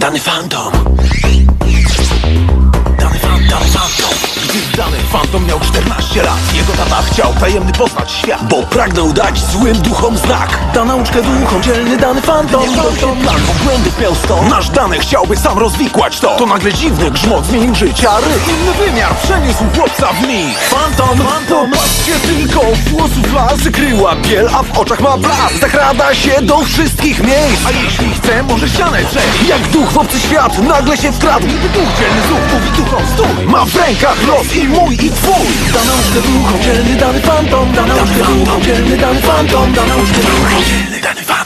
Dany fantom. Gdy dany fantom miał 14 lat, jego tata chciał tajemny poznać świat, bo pragnął dać złym duchom znak. Da nauczkę duchom, dzielny dany fantom. To plan, błędów miał 100. Nasz dany chciałby sam rozwikłać to. To nagle dziwny grzmot zmienił życia ryk. Inny wymiar przeniósł chłopca w mig. Fantom, popatrzcie tylko, włosów lasy kryła biel, a w oczach ma blask. Zakrada się do wszystkich miejsc, a jeśli chce, może ścianę przejść. Jak duch w obcy świat nagle się wkradł. Niby duch dzielny znów mówi duchom stój. Ma w rękach los i mój i twój. Da nauczkę duchom, dzielny dany fantom. Da nauczkę duchom, dzielny dany fantom. Da nauczkę duchom, dzielny dany fantom.